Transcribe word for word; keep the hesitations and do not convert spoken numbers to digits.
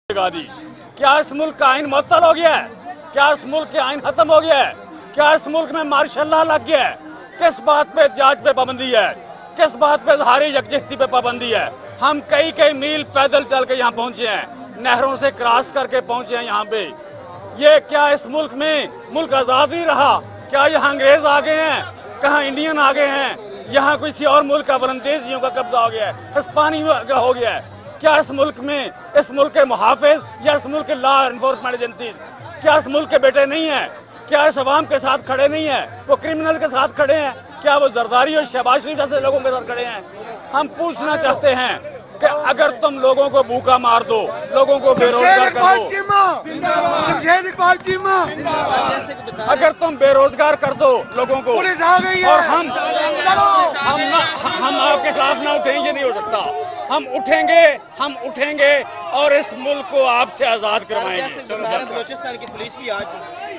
دی کیا اس ملک کا آئین معطل ہو گیا ہے؟ کیا اس ملک کے آئین ختم ہو گیا ہے؟ کیا اس ملک میں مارشل لا لگ گیا ہے؟ کس بات پہ جاج پہ پابندی ہے؟ کس بات پہ اظہاری یکجہتی پہ پابندی ہے؟ ہم کئی کئی میل پیدل چل کے یہاں پہنچے ہیں، نہروں سے کراس کر کے پہنچے ہیں یہاں پہ۔ یہ کیا اس ملک میں ملک آزاد نہیں رہا؟ کیا یہاں انگریز آ گئے ہیں؟ کہاں انڈین آ گئے ہیں؟ یہاں کسی اور ملک کا ولندیزیوں کا قبضہ ہو گیا ہے، ہسپانیوں کا ہو گیا ہے؟ کیا اس ملک میں اس ملک کے محافظ یا اس ملک کے لا انفورسمنٹ ایجنسیز کیا اس ملک کے بیٹے نہیں ہیں؟ کیا اس عوام کے ساتھ کھڑے نہیں ہیں؟ وہ کرمنل کے ساتھ کھڑے ہیں؟ کیا وہ زرداری اور شہباز شریف جیسے لوگوں کے ساتھ کھڑے ہیں؟ ہم پوچھنا چاہتے ہیں کہ اگر تم لوگوں کو بھوکا مار دو، لوگوں کو بے روزگار کر دو، اگر تم بے روزگار کر دو لوگوں کو، اور ہم ہم ہم آپ کے خلاف نہ اٹھیں، یہ نہیں ہو سکتا۔ ہم اٹھیں گے ہم اٹھیں گے اور اس ملک کو آپ سے آزاد کروائیں گے۔ بلوچستان کی پولیس بھی آج